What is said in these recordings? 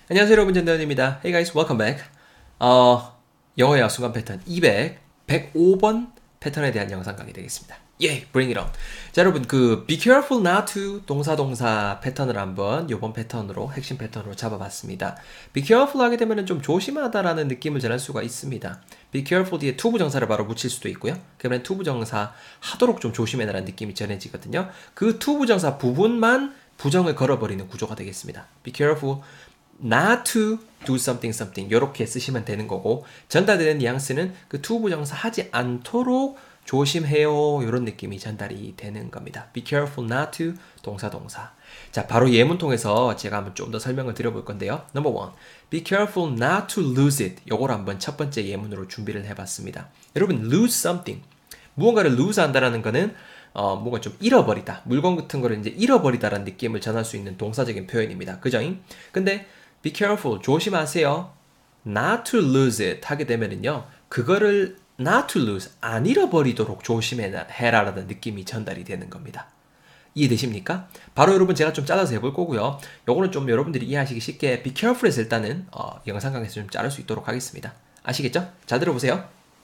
안녕하세요 여러분, 전대현입니다. Hey guys, welcome back. 영어의 순간 패턴 105번 패턴에 대한 영상 강의 되겠습니다. 예, bring it on. 자, 여러분, be careful not to 동사 패턴을 한번 요번 패턴으로, 핵심 패턴으로 잡아봤습니다. be careful 하게 되면 좀 조심하다라는 느낌을 전할 수가 있습니다. be careful 뒤에 to 부정사를 바로 붙일 수도 있고요. 그러면 to 부정사 하도록 좀 조심해라는 느낌이 전해지거든요. 그 to 부정사 부분만 부정을 걸어버리는 구조가 되겠습니다. be careful not to do something 이렇게 쓰시면 되는 거고, 전달되는 뉘앙스는 그 to 부정사 하지 않도록 조심해요, 이런 느낌이 전달이 되는 겁니다. be careful not to 동사. 자, 바로 예문 통해서 제가 한번 좀 더 설명을 드려볼 건데요. Number one, be careful not to lose it. 요걸 한번 첫 번째 예문으로 준비를 해봤습니다. 여러분, lose something, 무언가를 lose 한다라는 거는 뭔가 좀 잃어버리다, 물건 같은 거를 이제 잃어버리다라는 느낌을 전할 수 있는 동사적인 표현입니다. 그죠? 근데 be careful, 조심하세요, not to lose it 하게 되면은요, 그거를 not to lose, 안 잃어버리도록 조심해라라는 느낌이 전달이 되는 겁니다. 이해되십니까? 바로 여러분, 제가 좀 잘라서 해볼 거고요. 요거는 좀 여러분들이 이해하시기 쉽게 be careful에서 일단은 영상 강에서 좀 자를 수 있도록 하겠습니다. 아시겠죠? 잘 들어보세요.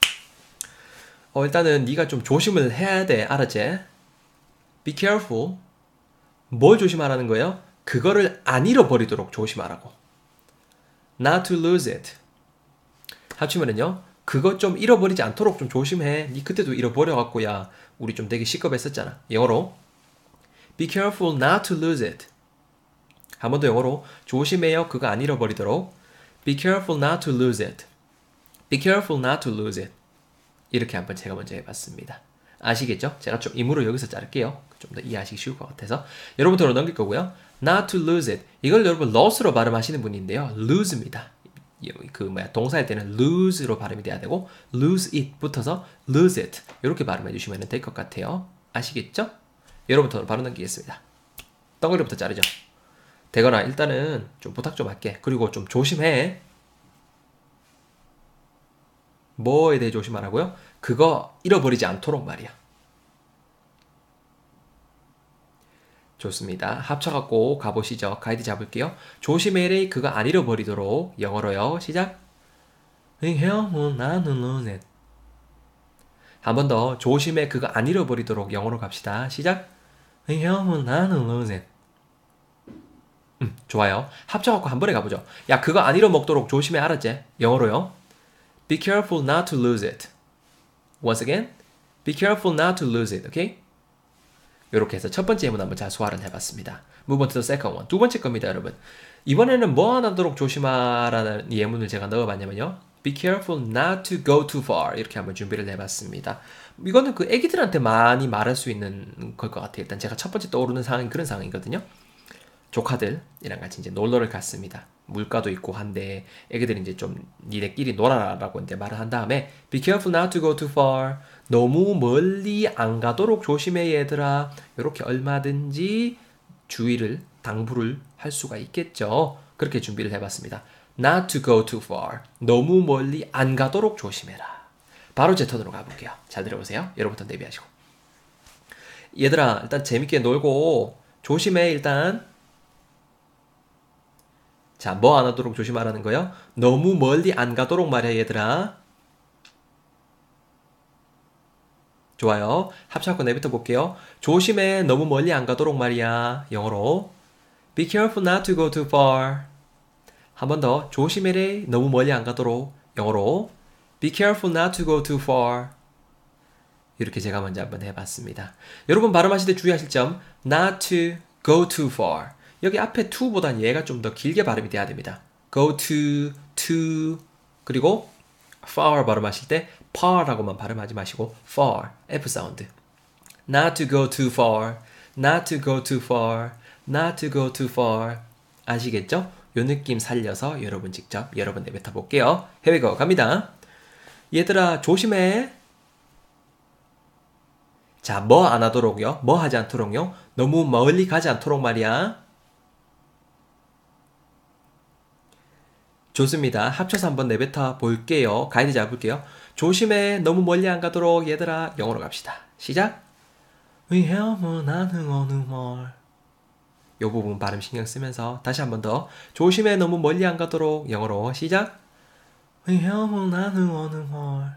일단은 네가 좀 조심을 해야 돼, 알았지? be careful, 뭘 조심하라는 거예요? 그거를 안 잃어버리도록 조심하라고. not to lose it 합치면은요, 그거 좀 잃어버리지 않도록 좀 조심해. 니 그때도 잃어버려갖고 야 우리 좀 되게 시끄럽했었잖아. 영어로 be careful not to lose it. 한 번 더 영어로 조심해요, 그거 안 잃어버리도록. be careful not to lose it. be careful not to lose it. 이렇게 한번 제가 먼저 해봤습니다. 아시겠죠? 제가 좀 임으로 여기서 자를게요. 좀 더 이해하시기 쉬울 것 같아서 여러분들로 넘길 거고요. not to lose it, 이걸 여러분 loss로 발음하시는 분인데요, lose입니다. 동사일 때는 lose로 발음이 돼야 되고 lose it 붙어서 lose it 이렇게 발음해 주시면 될 것 같아요. 아시겠죠? 여러분부터 바로 넘기겠습니다. 덩어리부터 자르죠. 되거나 일단은 좀 부탁 좀 할게. 그리고 좀 조심해. 뭐에 대해 조심하라고요? 그거 잃어버리지 않도록 말이야. 좋습니다. 합쳐갖고 가보시죠. 가이드 잡을게요. 조심해래, 그거 안 잃어버리도록. 영어로요. 시작. 한 번 더. 조심해, 그거 안 잃어버리도록. 영어로 갑시다. 시작. 좋아요. 합쳐갖고 한 번에 가보죠. 야, 그거 안 잃어먹도록 조심해, 알았지? 영어로요. Be careful not to lose it. Once again, be careful not to lose it. Okay? 이렇게 해서 첫 번째 예문 한번 잘 소화를 해봤습니다. Move on to the second one. 두 번째 겁니다, 여러분. 이번에는 뭐 안 하도록 조심하라는 예문을 제가 넣어봤냐면요, be careful not to go too far. 이렇게 한번 준비를 해봤습니다. 이거는 그 애기들한테 많이 말할 수 있는 걸 것 같아요. 일단 제가 첫 번째 떠오르는 상황이 그런 상황이거든요. 조카들이랑 같이 이제 놀러를 갔습니다. 물가도 있고 한데 애기들이 이제 좀 니네끼리 놀아라라고 이제 말을 한 다음에 be careful not to go too far. 너무 멀리 안 가도록 조심해 얘들아. 이렇게 얼마든지 주의를, 당부를 할 수가 있겠죠. 그렇게 준비를 해봤습니다. not to go too far. 너무 멀리 안 가도록 조심해라. 바로 제 턴으로 가볼게요. 잘 들어보세요. 여러분부터 대비하시고. 얘들아, 일단 재밌게 놀고 조심해, 일단. 자, 뭐 안 하도록 조심하라는 거요? 너무 멀리 안 가도록 말이야, 얘들아. 좋아요. 합쳐갖고 내뱉어 볼게요. 조심해, 너무 멀리 안 가도록 말이야. 영어로 be careful not to go too far. 한 번 더. 조심해래, 너무 멀리 안 가도록. 영어로 be careful not to go too far. 이렇게 제가 먼저 한번 해봤습니다. 여러분 발음하실 때 주의하실 점, not to go too far. 여기 앞에 to보단 얘가 좀 더 길게 발음이 돼야 됩니다. go to, 그리고 far 발음하실 때 far라고만 발음하지 마시고 far, F 사운드. not to go too far, not to go too far, not to go too far. 아시겠죠? 요 느낌 살려서 여러분 직접 여러분 내뱉어 볼게요. Here we go. 갑니다. 얘들아, 조심해. 자, 뭐 안 하도록요? 뭐 하지 않도록요? 너무 멀리 가지 않도록 말이야. 좋습니다. 합쳐서 한번 내뱉어 볼게요. 가이드 잡을게요. 조심해, 너무 멀리 안 가도록. 얘들아, 영어로 갑시다. 시작. 위험은 나는 어느 말. 요 부분 발음 신경 쓰면서 다시 한 번 더 조심해 너무 멀리 안 가도록 영어로 시작. 위험은 나는 어느 걸.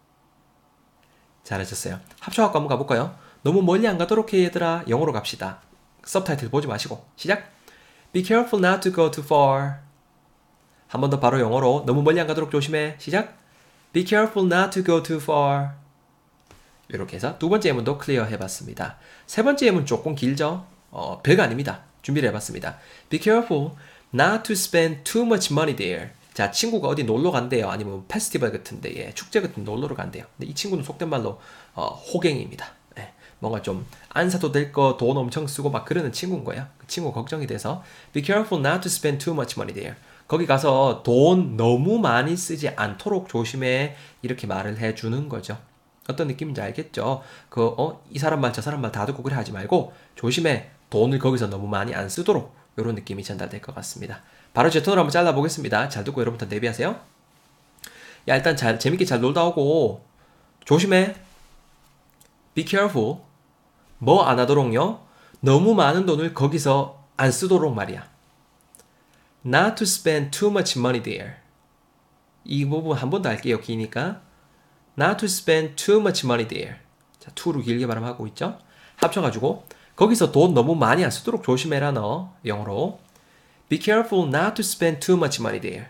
잘하셨어요. 합쳐갖고 한번 가볼까요? 너무 멀리 안 가도록 해 얘들아. 영어로 갑시다. 서브타이틀 보지 마시고 시작. Be careful not to go too far. 한 번 더 바로 영어로 너무 멀리 안 가도록 조심해. 시작. Be careful not to go too far. 이렇게 해서 두 번째 예문도 클리어 해봤습니다. 세 번째 예문 조금 길죠? 별거 아닙니다. 준비를 해봤습니다. Be careful not to spend too much money there. 자, 친구가 어디 놀러 간대요. 아니면 페스티벌 같은데, 예, 축제 같은 데 놀러 간대요. 근데 이 친구는 속된 말로 호갱입니다. 예, 뭔가 좀 안 사도 될 거 돈 엄청 쓰고 막 그러는 친구인 거예요. 그 친구 걱정이 돼서 Be careful not to spend too much money there. 거기 가서 돈 너무 많이 쓰지 않도록 조심해. 이렇게 말을 해주는 거죠. 어떤 느낌인지 알겠죠? 이 사람 말 저 사람 말 다 듣고 그래 하지 말고 조심해. 돈을 거기서 너무 많이 안 쓰도록 이런 느낌이 전달될 것 같습니다. 바로 제 톤으로 한번 잘라보겠습니다. 잘 듣고 여러분들 내비하세요. 야, 일단 재밌게 잘 놀다 오고 조심해. Be careful. 뭐 안 하도록요? 너무 많은 돈을 거기서 안 쓰도록 말이야. Not to spend too much money there. 이 부분 한 번 더 할게요. 기니까. Not to spend too much money there. 자, to로 길게 발음하고 있죠? 합쳐가지고 거기서 돈 너무 많이 안 쓰도록 조심해라 너. 영어로 Be careful not to spend too much money there.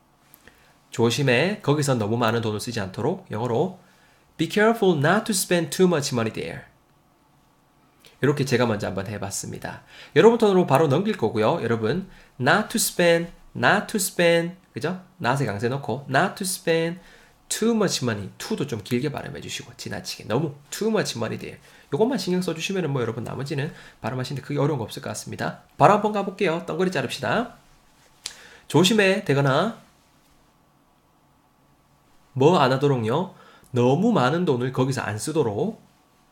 조심해. 거기서 너무 많은 돈을 쓰지 않도록. 영어로 Be careful not to spend too much money there. 이렇게 제가 먼저 한번 해봤습니다. 여러분 톤으로 바로 넘길 거고요. 여러분 not to spend 그죠? not에 강세 넣고 not to spend too much money. to도 좀 길게 발음해 주시고 지나치게 너무 too much money there. 요것만 신경 써주시면 뭐 여러분 나머지는 발음하시는데 크게 어려운 거 없을 것 같습니다. 바로 한번 가볼게요. 덩거리 자릅시다. 조심해 되거나 뭐 안 하도록요. 너무 많은 돈을 거기서 안 쓰도록.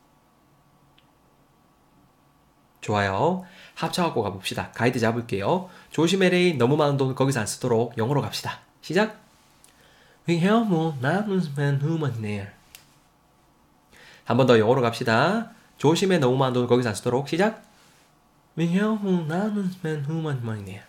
좋아요. 합쳐갖고 가봅시다. 가이드 잡을게요. 조심해래. 너무 많은 돈을 거기서 안 쓰도록. 영어로 갑시다. 시작. We have more not spend too much there. 한 번 더 영어로 갑시다. 조심해 너무 많은 돈을 거기서 안 쓰도록. 시작. We have more not spend too much money there.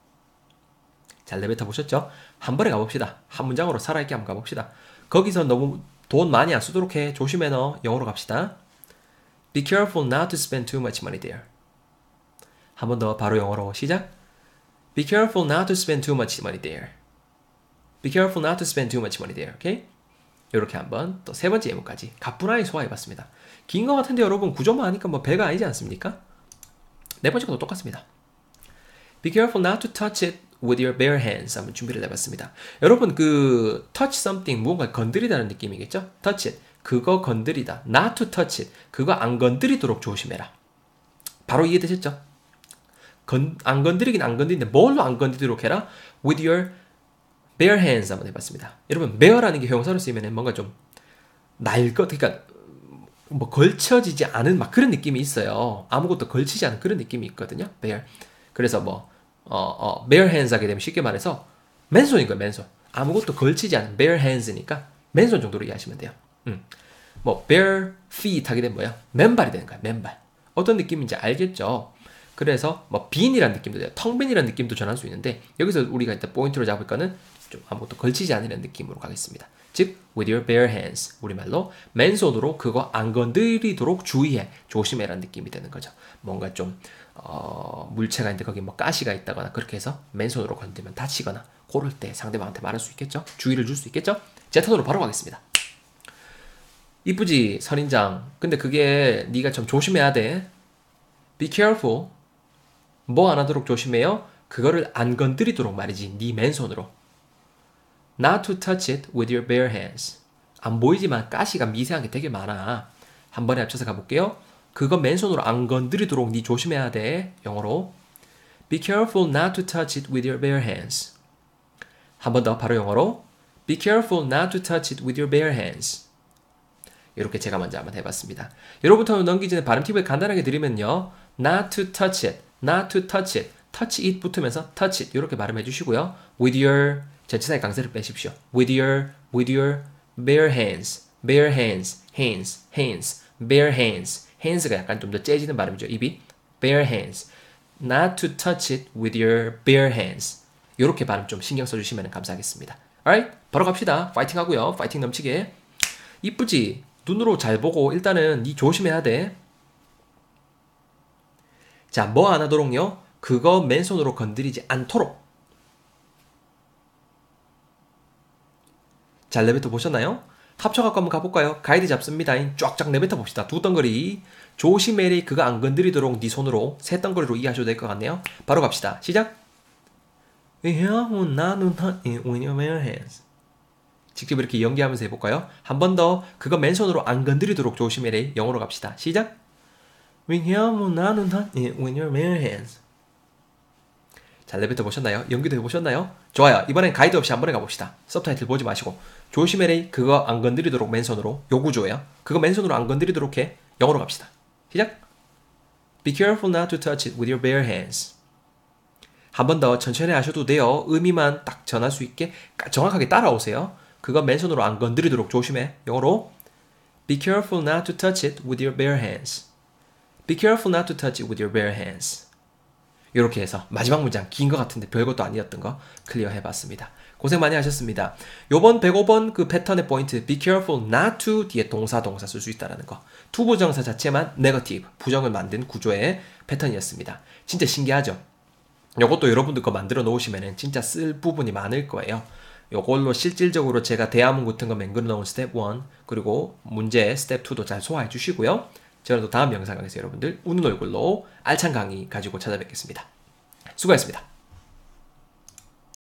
잘 내뱉어 보셨죠? 한 번에 가봅시다. 한 문장으로 살아있게 한번 가봅시다. 거기서 너무 돈 많이 안 쓰도록 해. 조심해 너. 영어로 갑시다. Be careful not to spend too much money there. 한 번 더 바로 영어로 시작. Be careful not to spend too much money there. Be careful not to spend too much money there. 오케이? 이렇게 한번 또 세 번째 예문까지 가뿐하게 소화해봤습니다. 긴 거 같은데 여러분 구조만 하니까 뭐 별거 아니지 않습니까? 네 번째 것도 똑같습니다. Be careful not to touch it with your bare hands. 한번 준비를 해봤습니다. 여러분 touch something 무언가 건드리다는 느낌이겠죠? touch it. 그거 건드리다. not to touch it. 그거 안 건드리도록 조심해라. 바로 이해되셨죠? 안 건드리긴 안 건드리는데 뭘로 안 건드리도록 해라? with your bare hands 한번 해봤습니다. 여러분 bare라는 게 형용사로 쓰이면 뭔가 좀 그러니까 뭐 걸쳐지지 않은 막 그런 느낌이 있어요. 아무것도 걸치지 않은 그런 느낌이 있거든요. bare. 그래서 bare hands 하게 되면 쉽게 말해서 맨손인 거예요. 맨손. 아무것도 걸치지 않은 bare hands니까 맨손 정도로 이해하시면 돼요. bare feet 하게 되면 뭐야? 맨발이 되는 거야. 맨발. 어떤 느낌인지 알겠죠? 그래서 빈이라는 느낌도 돼요. 텅빈이라는 느낌도 전할 수 있는데 여기서 우리가 일단 포인트로 잡을 거는 좀 아무것도 걸치지 않는 느낌으로 가겠습니다. 즉 with your bare hands 우리말로 맨손으로 그거 안 건드리도록 주의해. 조심해라는 느낌이 되는 거죠. 뭔가 좀 물체가 있는데 거기 가시가 있다거나 그렇게 해서 맨손으로 건드리면 다치거나 그럴 때 상대방한테 말할 수 있겠죠. 주의를 줄 수 있겠죠. 제 턴으로 바로 가겠습니다. 이쁘지 선인장. 근데 그게 네가 좀 조심해야 돼. Be careful. 뭐 안 하도록 조심해요? 그거를 안 건드리도록 말이지. 네 맨손으로. Not to touch it with your bare hands. 안 보이지만 가시가 미세한 게 되게 많아. 한 번에 합쳐서 가볼게요. 그거 맨손으로 안 건드리도록 네 조심해야 돼. 영어로. Be careful not to touch it with your bare hands. 한 번 더 바로 영어로. Be careful not to touch it with your bare hands. 이렇게 제가 먼저 한번 해봤습니다. 여러분부터 넘기기 전에 발음 팁을 간단하게 드리면요. Not to touch it, not to touch it, touch it 붙으면서 touch it 이렇게 발음해 주시고요. With your 전치사의 강세를 빼십시오. With your bare hands, bare hands, hands, bare hands. hands가 약간 좀 더 째지는 발음이죠. 입이 bare hands. not to touch it with your bare hands. 요렇게 발음 좀 신경 써주시면 감사하겠습니다. alright? 바로 갑시다. 파이팅 하고요. 파이팅 넘치게. 이쁘지? 눈으로 잘 보고 일단은 니 조심해야 돼. 자, 뭐 안 하도록요? 그거 맨손으로 건드리지 않도록. 잘 내뱉어 보셨나요? 합쳐갖고 한번 가볼까요? 가이드 잡습니다. 쫙쫙 내뱉어 봅시다. 두 덩거리. 조심해리 그거 안 건드리도록 네 손으로 세 덩거리로 이해하셔도 될 것 같네요. 바로 갑시다. 시작. 직접 이렇게 연기하면서 해볼까요? 한 번 더 그거 맨손으로 안 건드리도록 조심해리. 영어로 갑시다. 시작. 잘 내뱉어 보셨나요? 연기도 해보셨나요? 좋아요. 이번엔 가이드 없이 한 번에 가봅시다. 서브타이틀 보지 마시고 조심해리 그거 안 건드리도록 맨손으로 요 구조예요. 그거 맨손으로 안 건드리도록 해. 영어로 갑시다. 시작. Be careful not to touch it with your bare hands. 한 번 더 천천히 하셔도 돼요. 의미만 딱 전할 수 있게 정확하게 따라오세요. 그거 맨손으로 안 건드리도록 조심해. 영어로 Be careful not to touch it with your bare hands. Be careful not to touch it with your bare hands. 이렇게 해서 마지막 문장 긴 것 같은데 별것도 아니었던 거 클리어 해봤습니다. 고생 많이 하셨습니다. 요번 105번 그 패턴의 포인트 Be careful not to 뒤에 동사 쓸 수 있다는 거. to 부정사 자체만 negative, 부정을 만든 구조의 패턴이었습니다. 진짜 신기하죠? 요것도 여러분들 거 만들어 놓으시면 진짜 쓸 부분이 많을 거예요. 요걸로 실질적으로 제가 대화문 같은 거 맹글어 놓은 스텝 1 그리고 문제 스텝 2도 잘 소화해 주시고요. 저는 또 다음 영상에서 여러분들 웃는 얼굴로 알찬 강의 가지고 찾아뵙겠습니다. 수고하셨습니다.